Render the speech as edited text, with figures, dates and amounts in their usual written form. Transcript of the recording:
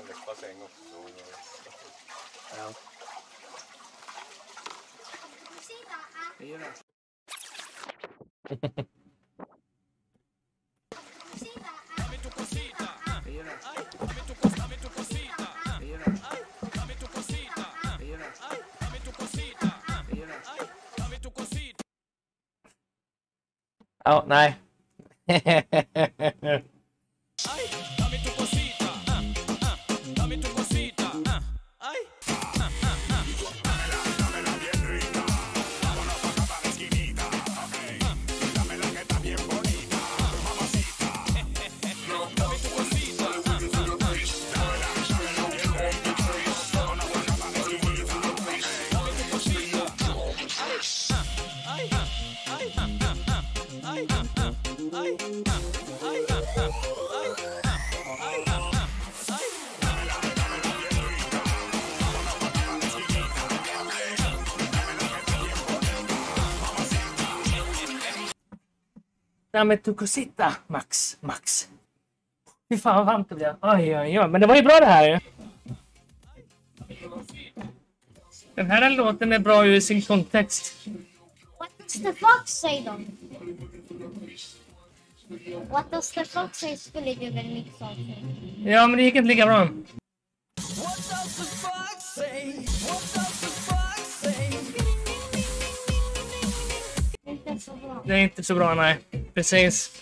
släppa säng också. Ja. Det gör det. Ja, nej. Dame tu cosita, Max. Fy fan vad varmt det blev. Oj. Men det var ju bra det här ju. Den här låten är bra i sin kontext. What does the fox say då? What does the fox say skulle du väl mixa av sig? Ja, men det gick inte lika bra. What does the fox say? What does the fox say? Inte så bra. Det är inte så bra, nej. Precis.